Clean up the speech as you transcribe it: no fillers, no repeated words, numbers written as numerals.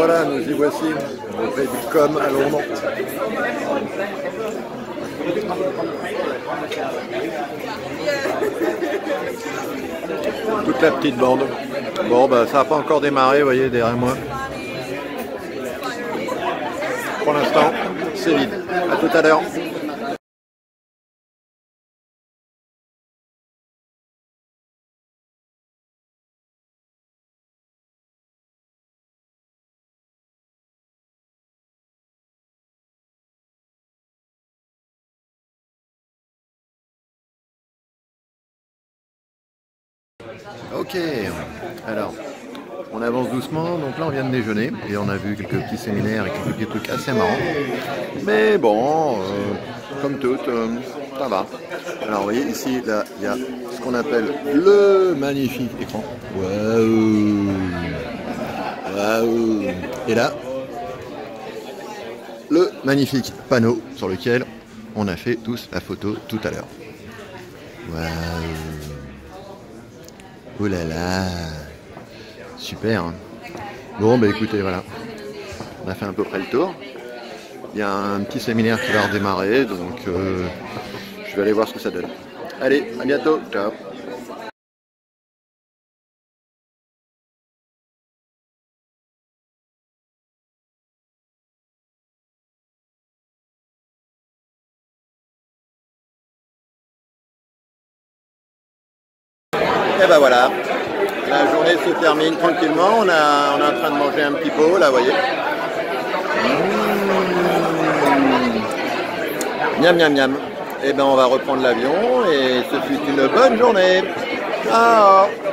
voilà, nous y voici, au Prix du Com à Londres. Toute la petite bande. Bon, bah ça n'a pas encore démarré, vous voyez, derrière moi. Pour l'instant, c'est vide. À tout à l'heure. Ok, alors on avance doucement, donc là on vient de déjeuner et on a vu quelques petits séminaires et quelques petits trucs assez marrants. Mais bon, comme tout, ça va. Alors vous voyez ici, là, il y a ce qu'on appelle le magnifique écran. Waouh! Waouh! Et là, le magnifique panneau sur lequel on a fait tous la photo tout à l'heure. Waouh! Oh là là, super. Hein. Bon bah écoutez, voilà, on a fait à peu près le tour. Il y a un petit séminaire qui va redémarrer, donc je vais aller voir ce que ça donne. Allez, à bientôt, ciao. Et ben voilà, la journée se termine tranquillement, on est en train de manger un petit pot, là, vous voyez. Miam miam miam. Et ben on va reprendre l'avion et ce fut une bonne journée. Ciao.